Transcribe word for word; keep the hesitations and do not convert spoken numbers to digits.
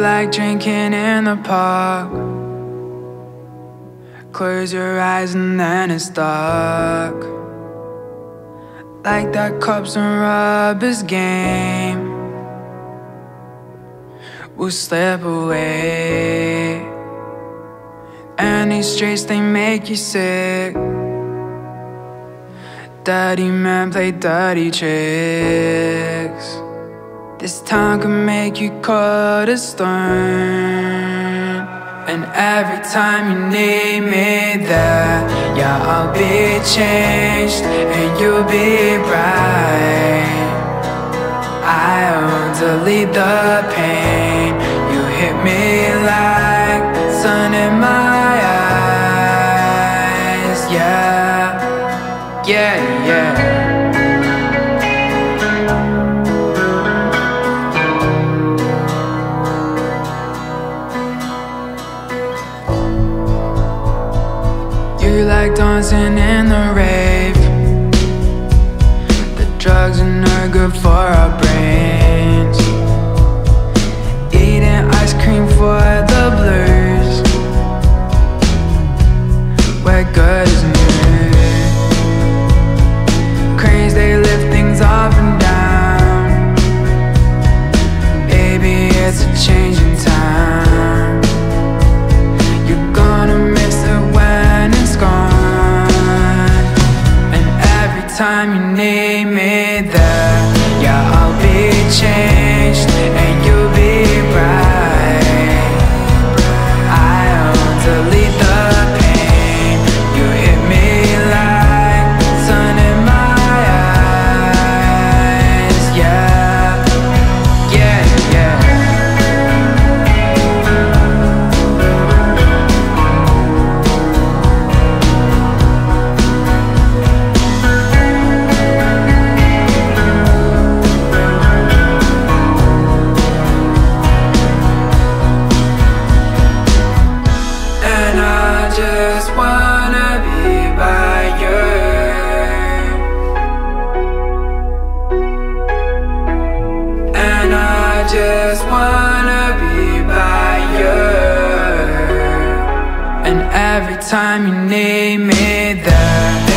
like drinking in the park. Close your eyes and then it's dark. Like that cops and robbers game. We'll slip away. And these streets, they make you sick. Dirty men play dirty tricks. This town can make you cold as stone. And every time you need me there, yeah, I'll be changed and you'll be bright. I won't delete the pain. You hit me like sun in my eyes. Yeah, yeah, yeah. You like dancing in the rave. The drugs are no good for our brains. Eating ice cream for the blues. We're good as new. Cranes, they lift things up and down. Baby, it's a changing time. You're gonna miss it when it's gone. And every time you need me there, yeah, I'll be changed and you'll be bright. I won't delete the pain. You hit me like sun in my eyes. Yeah, yeah, yeah. And I just wanna be by you. And I just wanna be by you. And every time you need me there,